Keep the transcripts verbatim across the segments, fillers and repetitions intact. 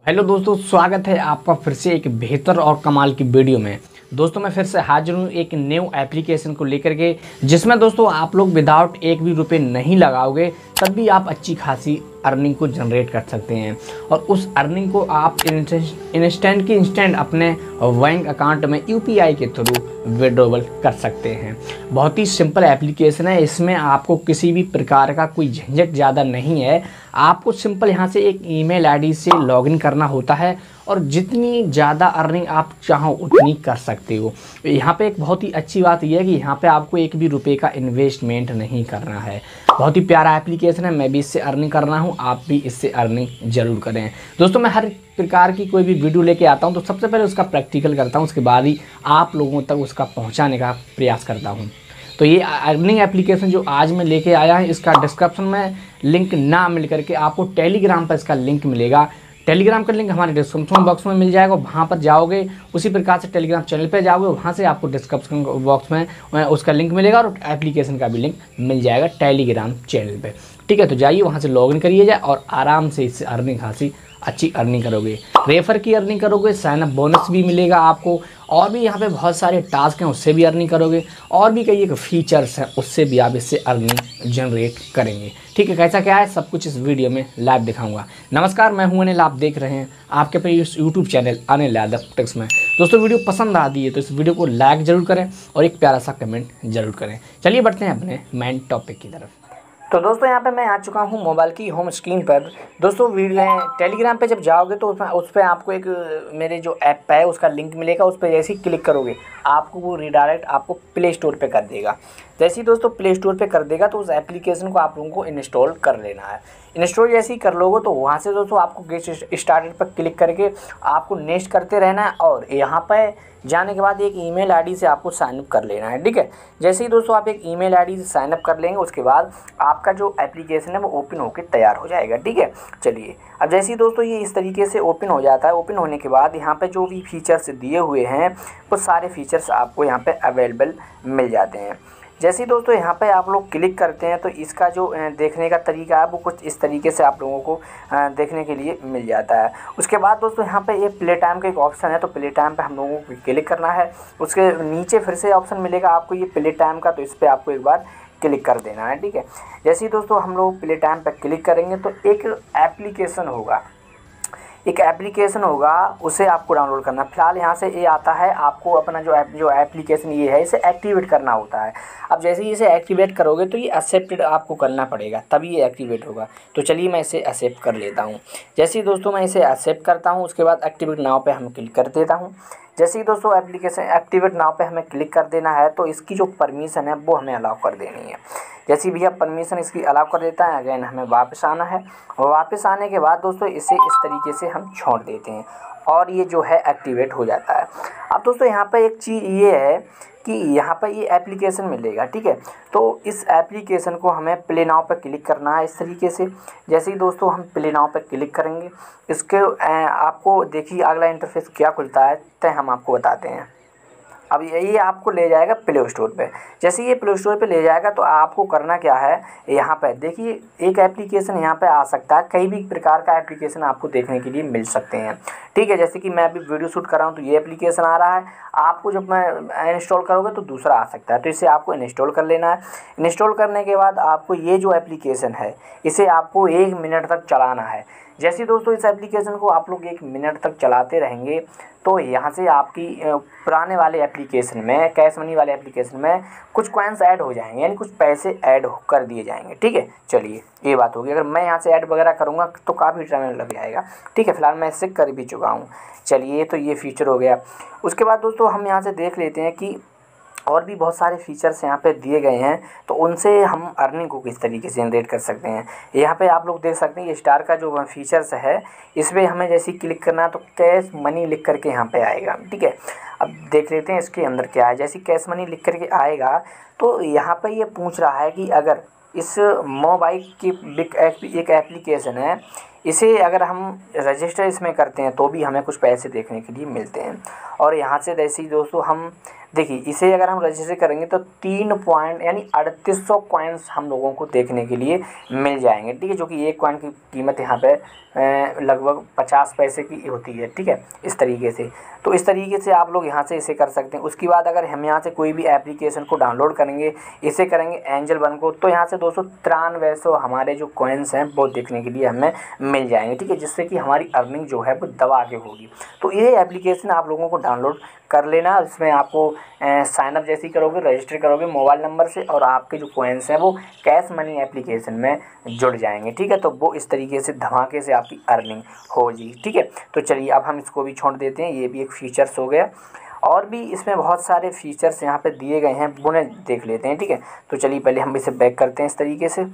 Hello दोस्तों, स्वागत है आपका फिर से एक बेहतर और कमाल की वीडियो में। दोस्तों मैं फिर से हाजिर हूँ एक न्यू एप्लीकेशन को लेकर के, जिसमें दोस्तों आप लोग विदाउट एक भी रुपए नहीं लगाओगे तब भी आप अच्छी खासी अर्निंग को जनरेट कर सकते हैं। और उस अर्निंग को आप इंस्टेंट की इंस्टेंट अपने बैंक अकाउंट में यूपीआई के थ्रू विड्रॉवल कर सकते हैं। बहुत ही सिंपल एप्लीकेशन है, इसमें आपको किसी भी प्रकार का कोई झंझट ज़्यादा नहीं है। आपको सिंपल यहाँ से एक ईमेल आईडी से लॉगिन करना होता है और जितनी ज़्यादा अर्निंग आप चाहो उतनी कर सकते हो। यहाँ पे एक बहुत ही अच्छी बात यह है कि यहाँ पे आपको एक भी रुपए का इन्वेस्टमेंट नहीं करना है। बहुत ही प्यारा एप्लीकेशन है, मैं भी इससे अर्निंग कर रहा हूँ, आप भी इससे अर्निंग जरूर करें। दोस्तों मैं हर प्रकार की कोई भी वीडियो लेके आता हूँ तो सबसे पहले उसका प्रैक्टिकल करता हूँ, उसके बाद ही आप लोगों तक उसका पहुँचाने का प्रयास करता हूँ। तो ये अर्निंग एप्लीकेशन जो आज मैं लेके आया है, इसका डिस्क्रिप्शन में लिंक ना मिल करके आपको टेलीग्राम पर इसका लिंक मिलेगा। टेलीग्राम का लिंक हमारे डिस्क्रिप्शन बॉक्स में मिल जाएगा, वहाँ पर जाओगे उसी प्रकार से टेलीग्राम चैनल पे जाओगे, वहाँ से आपको डिस्क्रिप्शन बॉक्स में उसका लिंक मिलेगा और एप्लीकेशन का भी लिंक मिल जाएगा टेलीग्राम चैनल पे। ठीक है, तो जाइए वहाँ से लॉगिन करिए जाए और आराम से इससे अर्निंग खासी अच्छी अर्निंग करोगे, रेफर की अर्निंग करोगे, साइन अप बोनस भी मिलेगा आपको, और भी यहाँ पे बहुत सारे टास्क हैं उससे भी अर्निंग करोगे, और भी कई एक फीचर्स हैं उससे भी आप इससे अर्निंग जनरेट करेंगे। ठीक है, कैसा क्या है सब कुछ इस वीडियो में लाइव दिखाऊंगा। नमस्कार, मैं हूं अनिल, आप देख रहे हैं आपके अपने YouTube channel Anil Yadav techs में। दोस्तों वीडियो पसंद आ दी है तो इस वीडियो को लाइक ज़रूर करें और एक प्यारा सा कमेंट जरूर करें। चलिए बढ़ते हैं अपने मेन टॉपिक की तरफ। तो दोस्तों यहाँ पे मैं आ चुका हूँ मोबाइल की होम स्क्रीन पर। दोस्तों वीडियो टेलीग्राम पे जब जाओगे तो उस पर आपको एक मेरे जो ऐप है उसका लिंक मिलेगा, उस पर जैसे ही क्लिक करोगे आपको वो रिडायरेक्ट आपको प्ले स्टोर पे कर देगा। जैसे ही दोस्तों प्ले स्टोर पे कर देगा तो उस एप्लीकेशन को आप लोगों को इंस्टॉल कर लेना है। इंस्टॉल जैसे ही कर लोगे तो वहाँ से दोस्तों आपको गेट स्टार्टेड पर क्लिक करके आपको नेक्स्ट करते रहना है और यहाँ पर जाने के बाद एक ईमेल आईडी से आपको साइन अप कर लेना है। ठीक है, जैसे ही दोस्तों आप एक ईमेल आईडी से साइन अप कर लेंगे उसके बाद आपका जो एप्लीकेशन है वो ओपन होकर तैयार हो जाएगा। ठीक है, चलिए अब जैसे ही दोस्तों ये इस तरीके से ओपन हो जाता है, ओपन होने के बाद यहाँ पे जो भी फीचर्स दिए हुए हैं वो सारे फीचर्स आपको यहाँ पे अवेलेबल मिल जाते हैं। जैसे ही दोस्तों यहाँ पे आप लोग क्लिक करते हैं तो इसका जो देखने का तरीका है वो कुछ इस तरीके से आप लोगों को देखने के लिए मिल जाता है। उसके बाद दोस्तों यहाँ पे ये प्ले टाइम का एक ऑप्शन है, तो प्ले टाइम पे हम लोगों को क्लिक करना है। उसके नीचे फिर से ऑप्शन मिलेगा आपको ये प्ले टाइम का, तो इस पर आपको एक बार क्लिक कर देना है। ठीक है, जैसे ही दोस्तों हम लोग प्ले टाइम पर क्लिक करेंगे तो एक एप्लीकेशन होगा एक एप्लीकेशन होगा उसे आपको डाउनलोड करना। फिलहाल यहाँ से ये आता है आपको अपना जो ऐप जो एप्लीकेशन ये है इसे एक्टिवेट करना होता है। अब जैसे ही इसे एक्टिवेट करोगे तो ये एक्सेप्टेड आपको करना पड़ेगा तभी ये एक्टिवेट होगा। तो चलिए मैं इसे एक्सेप्ट कर लेता हूँ। जैसे ही दोस्तों मैं इसे एक्सेप्ट करता हूँ उसके बाद एक्टिवेट नाउ पे हम क्लिक कर देता हूँ। जैसे ही दोस्तों एप्लीकेशन एक्टिवेट नाउ पे हमें क्लिक कर देना है तो इसकी जो परमिशन है वो हमें अलाउ कर देनी है। जैसे भैया परमिशन इसकी अलाउ कर देता है, अगेन हमें वापस आना है और वापस आने के बाद दोस्तों इसे इस तरीके से हम छोड़ देते हैं और ये जो है एक्टिवेट हो जाता है। अब दोस्तों यहाँ पर एक चीज़ ये है कि यहाँ पर ये एप्लीकेशन मिलेगा। ठीक है, तो इस एप्लीकेशन को हमें प्ले नाउ पर क्लिक करना है इस तरीके से। जैसे ही दोस्तों हम प्ले नाउ पर क्लिक करेंगे इसके आपको देखिए अगला इंटरफेस क्या खुलता है तो हम आपको बताते हैं। अब ये आपको ले जाएगा प्ले स्टोर पे। जैसे ये प्ले स्टोर पे ले जाएगा तो आपको करना क्या है, यहाँ पे देखिए एक एप्लीकेशन यहाँ पे आ सकता है, कई भी प्रकार का एप्लीकेशन आपको देखने के लिए मिल सकते हैं। ठीक है, जैसे कि मैं अभी वीडियो शूट कर रहा हूँ तो ये एप्लीकेशन आ रहा है, आपको जब मैं इंस्टॉल करोगे तो दूसरा आ सकता है, तो इसे आपको इंस्टॉल कर लेना है। इंस्टॉल करने के बाद आपको ये जो एप्लीकेशन है इसे आपको एक मिनट तक चलाना है। जैसे दोस्तों इस एप्लीकेशन को आप लोग एक मिनट तक चलाते रहेंगे तो यहाँ से आपकी पुराने वाले एप्लीकेशन में कैश मनी वाले एप्लीकेशन में कुछ कॉइन्स ऐड हो जाएंगे, यानी कुछ पैसे ऐड कर दिए जाएंगे। ठीक है, चलिए ये बात होगी। अगर मैं यहाँ से ऐड वगैरह करूँगा तो काफ़ी टाइम लग जाएगा। ठीक है, फिलहाल मैं इससे कर भी चुका हूँ। चलिए तो ये फीचर हो गया। उसके बाद दोस्तों हम यहाँ से देख लेते हैं कि और भी बहुत सारे फीचर्स यहाँ पे दिए गए हैं, तो उनसे हम अर्निंग को किस तरीके से जनरेट कर सकते हैं। यहाँ पे आप लोग देख सकते हैं ये स्टार का जो फीचर्स है इस पर हमें जैसे ही क्लिक करना है तो कैश मनी लिख करके यहाँ पे आएगा। ठीक है, अब देख लेते हैं इसके अंदर क्या है। जैसे कैश मनी लिख करके आएगा तो यहाँ पर ये पूछ रहा है कि अगर इस मोबाइल की बिग एक एप्लीकेशन है, इसे अगर हम रजिस्टर इसमें करते हैं तो भी हमें कुछ पैसे देखने के लिए मिलते हैं। और यहाँ से जैसे ही दोस्तों हम देखिए इसे अगर हम रजिस्टर करेंगे तो तीन पॉइंट यानी अड़तीस सौ कॉइन्स हम लोगों को देखने के लिए मिल जाएंगे, ठीक है, जो कि एक कॉइन की कीमत यहाँ पे लगभग पचास पैसे की होती है, ठीक है, इस तरीके से। तो इस तरीके से आप लोग यहाँ से इसे कर सकते हैं। उसके बाद अगर हम यहाँ से कोई भी एप्लीकेशन को डाउनलोड करेंगे, इसे करेंगे एंजल वन को, तो यहाँ से दो सौ तिरानवे सौ हमारे जो कॉइन्स हैं वो देखने के लिए हमें मिल जाएंगे, ठीक है, जिससे कि हमारी अर्निंग जो है वो दबा के होगी। तो ये एप्लीकेशन आप लोगों को डाउनलोड कर लेना। इसमें आपको साइन अप जैसे ही करोगे, रजिस्टर करोगे मोबाइल नंबर से, और आपके जो कॉइन्स हैं वो कैश मनी एप्लीकेशन में जुड़ जाएंगे, ठीक है। तो वो इस तरीके से धमाके से आपकी अर्निंग होगी, ठीक है। तो चलिए अब हम इसको भी छोड़ देते हैं, ये भी एक फीचर्स हो गया। और भी इसमें बहुत सारे फीचर्स यहाँ पे दिए गए हैं, उन्हें देख लेते हैं, ठीक है। तो चलिए पहले हम इसे बैक करते हैं इस तरीके से।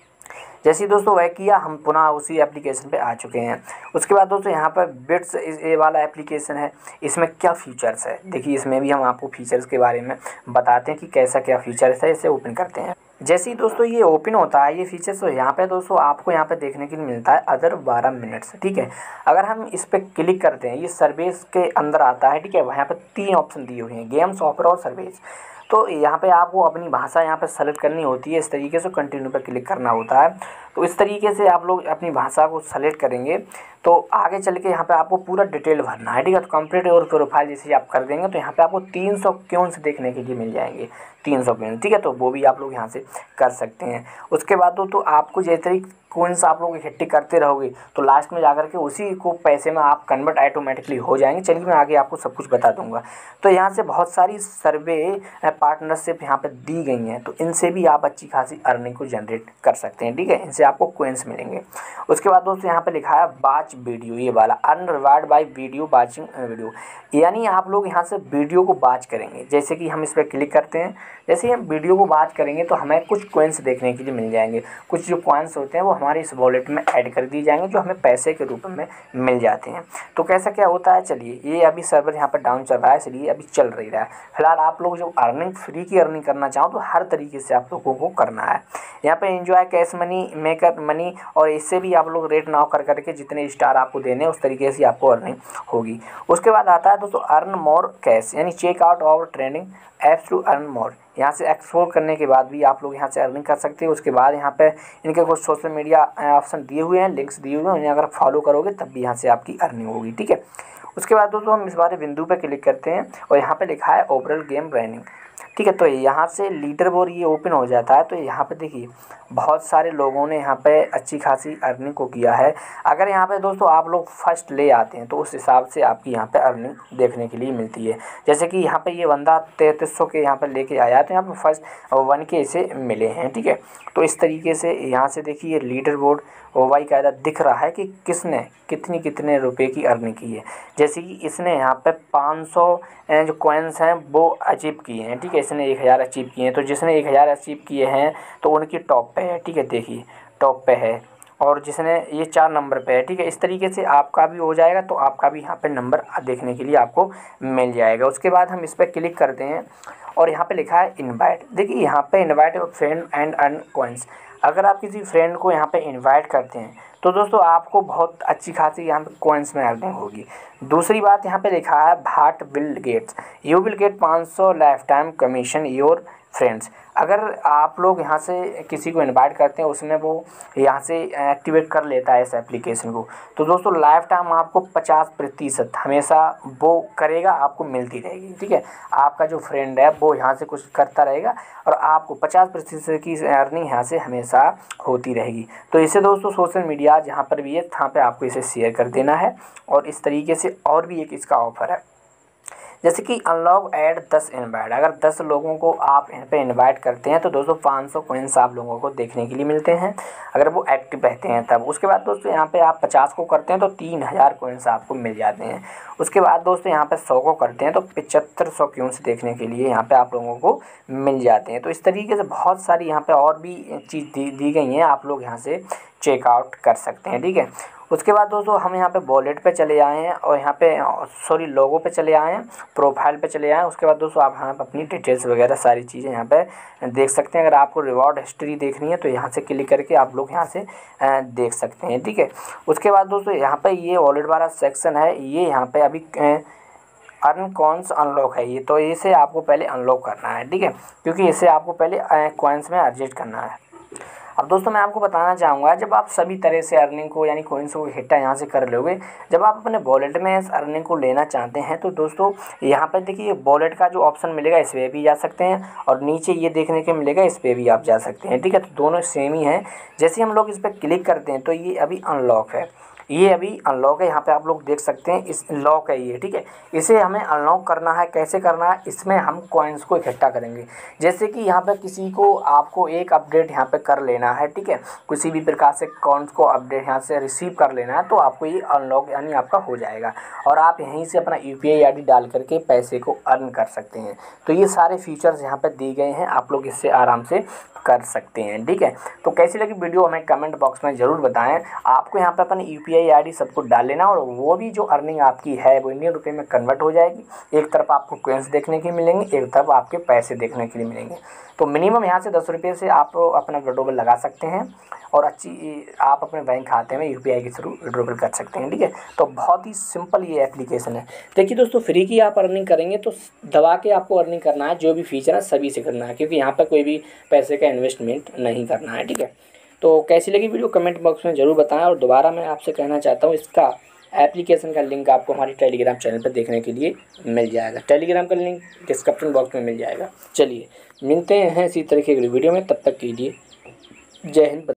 जैसे ही दोस्तों वह किया, हम पुनः उसी एप्लीकेशन पे आ चुके हैं। उसके बाद दोस्तों यहाँ पर बिट्स ये वाला एप्लीकेशन है, इसमें क्या फ़ीचर्स है देखिए, इसमें भी हम आपको फ़ीचर्स के बारे में बताते हैं कि कैसा क्या फ़ीचर्स है। इसे ओपन करते हैं। जैसे ही दोस्तों ये ओपन होता है ये फीचर्स, तो यहाँ पे दोस्तों आपको यहाँ पे देखने के लिए मिलता है अदर बारह मिनट्स, ठीक है। अगर हम इस पर क्लिक करते हैं, ये सर्विस के अंदर आता है, ठीक है। यहाँ पे तीन ऑप्शन दिए हुए हैं, गेम्स, ऑफर और सर्विस। तो यहाँ पे आपको अपनी भाषा यहाँ पे सेलेक्ट करनी होती है, इस तरीके से कंटिन्यू पर क्लिक करना होता है। तो इस तरीके से आप लोग अपनी भाषा को सेलेक्ट करेंगे तो आगे चल के यहाँ पे आपको पूरा डिटेल भरना है, ठीक है। तो कंप्लीट और प्रोफाइल जैसे आप कर देंगे तो यहाँ पे आपको तीन सौ क्यून्स देखने के लिए मिल जाएंगे, तीन सौ क्यून्स, ठीक है। तो वो भी आप लोग यहाँ से कर सकते हैं। उसके बाद तो, तो आपको जैसे कोइंस आप लोग इकट्ठी करते रहोगे तो लास्ट में जाकर के उसी को पैसे में आप कन्वर्ट ऑटोमेटिकली हो जाएंगे। चलिए मैं आगे आपको सब कुछ बता दूंगा। तो यहाँ से बहुत सारी सर्वे पार्टनरशिप यहाँ पे दी गई हैं, तो इनसे भी आप अच्छी खासी अर्निंग को जनरेट कर सकते हैं, ठीक है। इनसे आपको कोइंस मिलेंगे। उसके बाद दोस्तों यहाँ पे लिखा है वाच वीडियो, ये वाला earn reward by video watching video, यानी आप लोग यहाँ से वीडियो को वॉच करेंगे। जैसे कि हम इस पर क्लिक करते हैं, जैसे ही हम वीडियो को वॉच करेंगे तो हमें कुछ कॉइन्स देखने के लिए मिल जाएंगे। कुछ जो कॉइन्स होते हैं वो हमारे इस वॉलेट में ऐड कर दिए जाएंगे, जो हमें पैसे के रूप में मिल जाते हैं। तो कैसा क्या होता है, चलिए, ये अभी सर्वर यहाँ पर डाउन चल रहा है, इसलिए अभी चल रही रहा है। फिलहाल आप लोग जो अर्निंग फ्री की अर्निंग करना चाहो तो हर तरीके से आप लोगों को करना है। यहाँ पे enjoy cash money, maker money, और इससे भी आप लोग रेट नाउ कर करके जितने स्टार आपको देने उस तरीके से आपको अर्निंग होगी। उसके बाद आता है दोस्तों अर्न मोर कैश, यानी चेक आउट और trending apps to earn more. यहाँ से एक्सप्लोर करने के बाद भी आप लोग यहाँ से अर्निंग कर सकते हैं। उसके बाद यहाँ पे इनके कुछ सोशल मीडिया ऑप्शन दिए हुए हैं, लिंक्स दिए हुए हैं, उन्हें अगर फॉलो करोगे तब भी यहाँ से आपकी अर्निंग होगी, ठीक है। उसके बाद दोस्तों हम इस बारे बिंदु पे क्लिक करते हैं और यहाँ पे लिखा है ओवरऑल गेम रैंकिंग, ठीक है। तो यहाँ से लीडर बोर्ड ये ओपन हो जाता है। तो यहाँ पे देखिए बहुत सारे लोगों ने यहाँ पे अच्छी खासी अर्निंग को किया है। अगर यहाँ पे दोस्तों आप लोग फर्स्ट ले आते हैं तो उस हिसाब से आपकी यहाँ पे अर्निंग देखने के लिए मिलती है। जैसे कि यहाँ पे ये बंदा तैंतीस सौ के यहाँ पे लेके आया तो यहाँ पे फर्स्ट वन के इसे मिले हैं, ठीक है। तो इस तरीके से यहाँ से देखिए लीडर बोर्ड वाई कायदा दिख रहा है कि किसने कितनी कितने रुपए की अर्निंग की है। जैसे कि इसने यहाँ पे पाँच सौ जो कॉइन्स हैं वो अचीव किए हैं, ठीक है। इसने एक हज़ार अचीव किए हैं, तो जिसने एक हज़ार अचीव किए हैं तो उनकी टॉप पे है, ठीक है। देखिए टॉप पे है, और जिसने ये चार नंबर पे है, ठीक है। इस तरीके से आपका भी हो जाएगा, तो आपका भी यहाँ पे नंबर देखने के लिए आपको मिल जाएगा। उसके बाद हम इस पर क्लिक करते हैं और यहाँ पे लिखा है इनवाइट। देखिए यहाँ पे invite friend and earn coins. अगर आप किसी फ्रेंड को यहाँ पे इनवाइट करते हैं तो दोस्तों आपको बहुत अच्छी खासी यहाँ पे कॉइन्स में अर्निंग होगी। दूसरी बात यहाँ पे लिखा है भाट Bill Gates, you will get पाँच सौ life time commission your friends. अगर आप लोग यहाँ से किसी को इनवाइट करते हैं, उसमें वो यहाँ से एक्टिवेट कर लेता है इस एप्लीकेशन को, तो दोस्तों लाइफ टाइम आपको पचास प्रतिशत हमेशा वो करेगा, आपको मिलती रहेगी, ठीक है। आपका जो फ्रेंड है वो यहाँ से कुछ करता रहेगा और आपको पचास प्रतिशत की अर्निंग यहाँ से हमेशा होती रहेगी। तो इसे दोस्तों सोशल मीडिया जहाँ पर भी है वहाँ पर आपको इसे शेयर कर देना है। और इस तरीके से और भी एक इसका ऑफर है, जैसे कि अनलॉक ऐड दस इनवाइट। अगर दस लोगों को आप इन पे इनवाइट करते हैं तो दोस्तों पाँच सौ कॉइन्स आप लोगों को देखने के लिए मिलते हैं, अगर वो एक्टिव रहते हैं तब। उसके बाद दोस्तों यहाँ पे आप पचास को करते हैं तो तीन हज़ार कॉइन्स आपको मिल जाते हैं। उसके बाद दोस्तों यहाँ पे सौ को करते हैं तो पचहत्तर सौ कॉइन्स देखने के लिए यहाँ पे आप लोगों को मिल जाते हैं। तो इस तरीके से बहुत सारी यहाँ पे और भी चीज़ दी दी गई हैं, आप लोग यहाँ से चेकआउट कर सकते हैं, ठीक है। उसके बाद दोस्तों हम यहाँ पे वॉलेट पे चले आए हैं और यहाँ पे सॉरी लोगो पे चले आए हैं, प्रोफाइल पे चले आए हैं। उसके बाद दोस्तों आप यहाँ पे अपनी डिटेल्स वगैरह सारी चीज़ें यहाँ पे देख सकते हैं। अगर आपको रिवॉर्ड हिस्ट्री देखनी है तो यहाँ से क्लिक करके आप लोग यहाँ से देख सकते हैं, ठीक है। उसके बाद दोस्तों यहाँ पे ये वॉलेट वाला सेक्शन है, ये यहाँ पे अभी अर्न कॉइन्स अनलॉक है ये, तो इसे आपको पहले अनलॉक करना है, ठीक है, क्योंकि इसे आपको पहले कॉइन्स में एडजस्ट करना है। अब दोस्तों मैं आपको बताना चाहूँगा, जब आप सभी तरह से अर्निंग को यानी कॉइन्स को इकट्ठा यहाँ से कर लोगे, जब आप अपने वॉलेट में इस अर्निंग को लेना चाहते हैं तो दोस्तों यहाँ पर देखिए वॉलेट का जो ऑप्शन मिलेगा इस पर भी जा सकते हैं, और नीचे ये देखने को मिलेगा इस पर भी आप जा सकते हैं, ठीक है। तो दोनों सेम ही हैं। जैसे हम लोग इस पर क्लिक करते हैं तो ये अभी अनलॉक है, ये अभी अनलॉक है, यहाँ पे आप लोग देख सकते हैं इस लॉक है ये, ठीक है। इसे हमें अनलॉक करना है, कैसे करना है, इसमें हम कॉइन्स को इकट्ठा करेंगे। जैसे कि यहाँ पे किसी को आपको एक अपडेट यहाँ पे कर लेना है, ठीक है, किसी भी प्रकार से कॉइन्स को अपडेट यहाँ से रिसीव कर लेना है, तो आपको ये अनलॉक यानी आपका हो जाएगा, और आप यहीं से अपना U P I I D डाल करके पैसे को अर्न कर सकते हैं। तो ये सारे फीचर्स यहाँ पर दिए गए हैं, आप लोग इससे आराम से कर सकते हैं, ठीक है। तो कैसी लगी वीडियो हमें कमेंट बॉक्स में ज़रूर बताएं। आपको यहाँ पे अपने U P I I D सबको डाल लेना, और वो भी जो अर्निंग आपकी है वो इंडियन रुपए में कन्वर्ट हो जाएगी। एक तरफ आपको कॉइन्स देखने के मिलेंगे, एक तरफ आपके पैसे देखने के लिए मिलेंगे। तो मिनिमम यहाँ से दस रुपये से आप अपना विड्रॉबल लगा सकते हैं, और अच्छी आप अपने बैंक खाते में यू पी आई के थ्रू विड्रॉबल कर सकते हैं, ठीक है। तो बहुत ही सिंपल ये एप्लीकेशन है। देखिए दोस्तों, फ्री की आप अर्निंग करेंगे तो दबा के आपको अर्निंग करना है, जो भी फीचर है सभी से करना है, क्योंकि यहाँ पर कोई भी पैसे का इन्वेस्टमेंट नहीं करना है, ठीक है। तो कैसी लगी वीडियो कमेंट बॉक्स में ज़रूर बताएं, और दोबारा मैं आपसे कहना चाहता हूँ इसका एप्लीकेशन का लिंक आपको हमारे टेलीग्राम चैनल पर देखने के लिए मिल जाएगा। टेलीग्राम का लिंक डिस्क्रिप्शन बॉक्स में मिल जाएगा। चलिए मिलते हैं इसी तरीके की वीडियो में, तब तक के लिए जय हिंद।